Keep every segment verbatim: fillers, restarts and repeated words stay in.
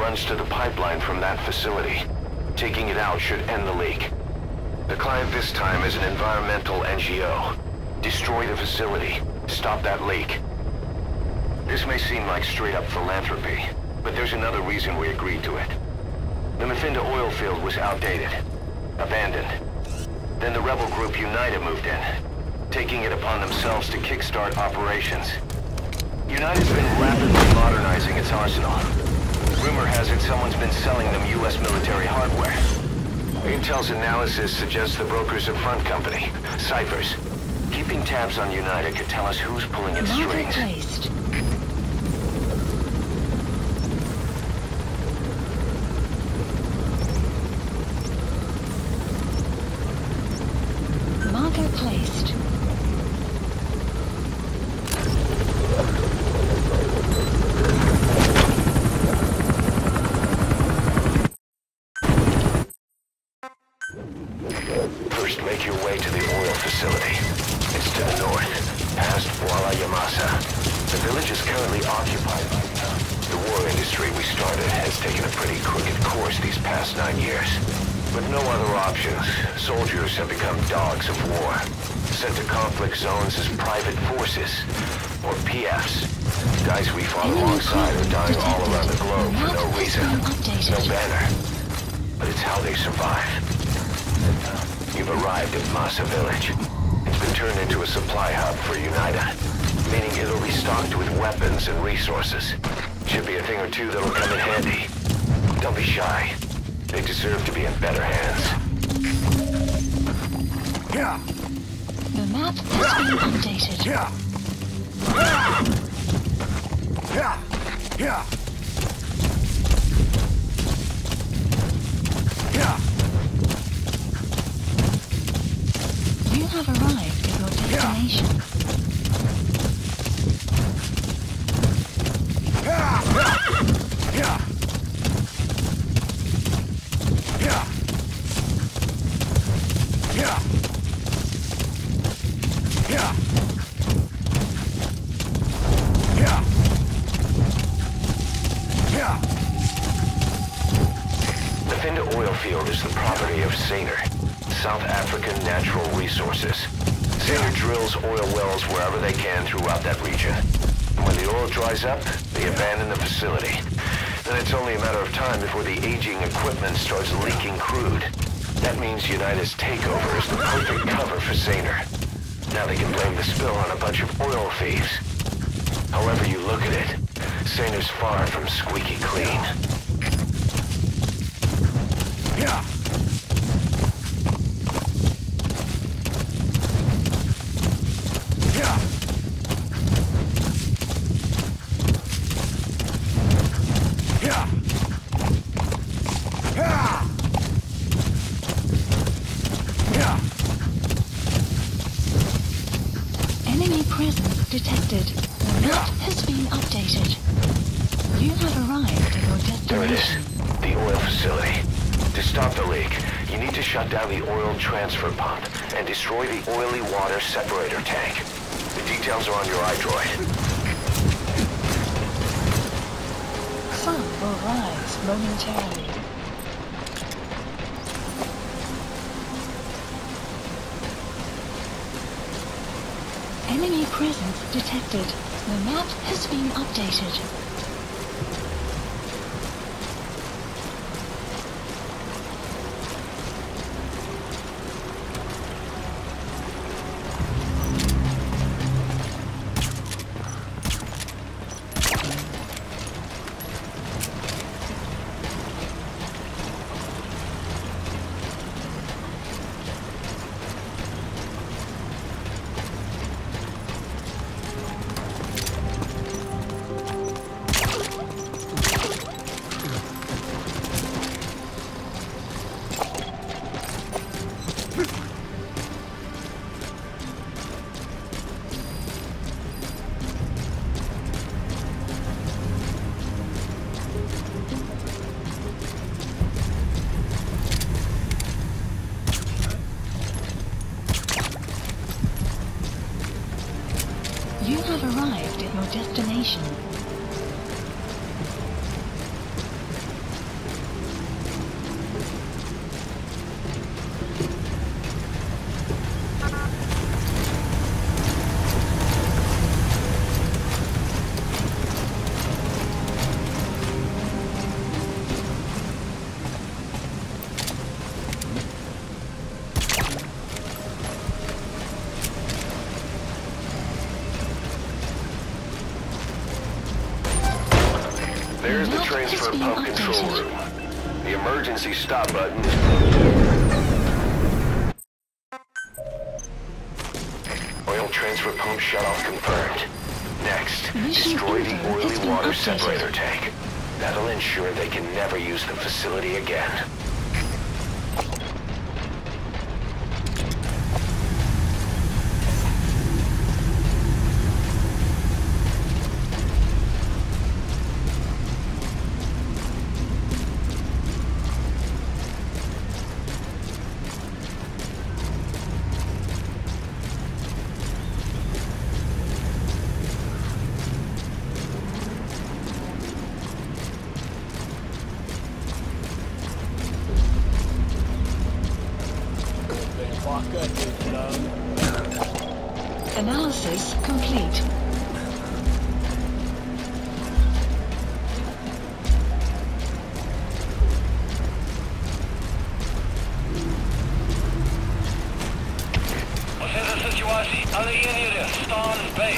runs to the pipeline from that facility. Taking it out should end the leak. The client this time is an environmental N G O. Destroy the facility. Stop that leak. This may seem like straight-up philanthropy, but there's another reason we agreed to it. The Mafinda oil field was outdated, abandoned. Then the rebel group United moved in, taking it upon themselves to kickstart operations. United's been rapidly modernizing its arsenal. Rumor has it someone's been selling them U S military hardware. Intel's analysis suggests the broker's a front company, Cyphers. Keeping tabs on United could tell us who's pulling its strings. Placed. Marker placed. First, make your way to the oil facility. It's to the north, past Wala Yamasa. The village is currently occupied by the war industry we started has taken a pretty crooked course these past nine years. With no other options, soldiers have become dogs of war, sent to conflict zones as private forces, or P Fs. Guys we fought alongside are dying all around the globe for no reason, no banner. But it's how they survive. You've arrived at Masa Village. It's been turned into a supply hub for United, meaning it'll be stocked with weapons and resources. Should be a thing or two that'll come in handy. Don't be shy. They deserve to be in better hands. Yeah. The map has been updated. Yeah. Yeah. Yeah. Yeah. You have arrived at your destination. Yeah. Yeah. Yeah. Yeah. Yeah. Yeah. Yeah. The Finda oil field is the property of Saner, South African Natural Resources. Saner drills oil wells wherever they can throughout that region. And when the oil dries up, they abandon the facility. Then it's only a matter of time before the aging equipment starts leaking crude. That means United's takeover is the perfect cover for Saner. Now they can blame the spill on a bunch of oil thieves. However you look at it, Saner's far from squeaky clean. Yeah. Yeah. Yeah. Yeah. Yeah. Enemy presence detected. The map has been updated. You have arrived at your There it is, destination. the oil facility. To stop the leak, you need to shut down the oil transfer pump and destroy the oily water separator tank. The details are on your iDroid. Sun will rise momentarily. Enemy presence detected. The map has been updated. There's the Not transfer being pump control updated. room. The emergency stop button is... Oil transfer pump shut-off confirmed. Next, Mission destroy the info has oily been water updated. separator tank. That'll ensure they can never use the facility again. Analysis complete. Ocenię sytuacji, ale ja nie wiem. Stan B.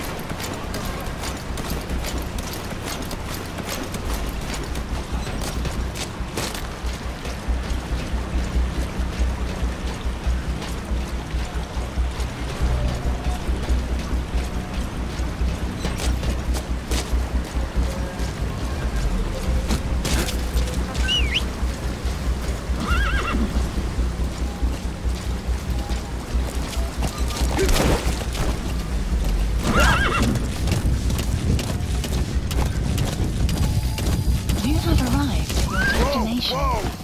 You have arrived at your destination.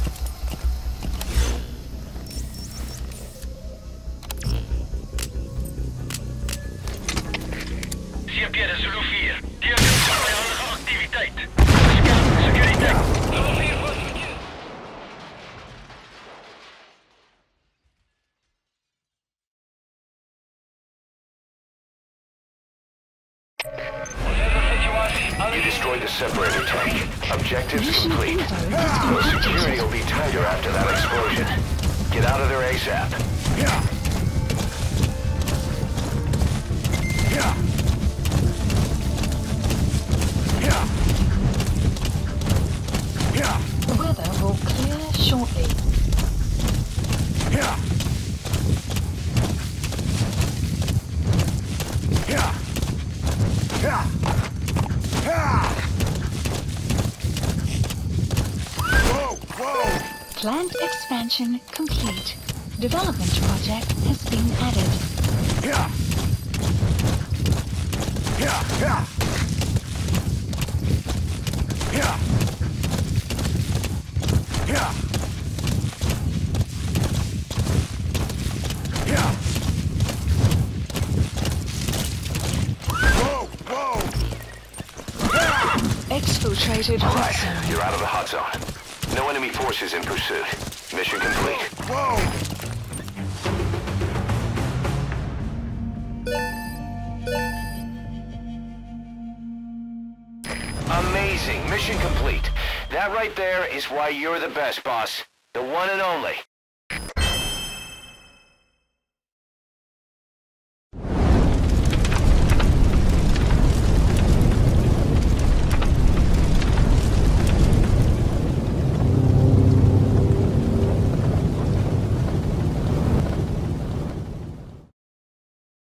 C P R Zulu vier. Diagnoos van vijandige activiteit. Scan, securiteit. Zulu vier vastgekeerd. Ocenię sytuacji, ale You destroyed the separator tank. Objectives Mission complete. info has been Well, security updated. will be tighter after that explosion. Get out of there ASAP. Yeah. Yeah. Yeah. Yeah. The weather will clear shortly. Yeah. Yeah. Yeah. Yeah. Whoa, whoa. Plant expansion complete. Development project has been added. Yeah. Yeah, yeah. Yeah. Yeah. Yeah. Whoa, whoa. Yeah. Exfiltrated All hot right, zone. you're out of the hot zone. No enemy forces in pursuit. Mission complete. Whoa. Amazing. Mission complete. That right there is why you're the best, boss. The one and only.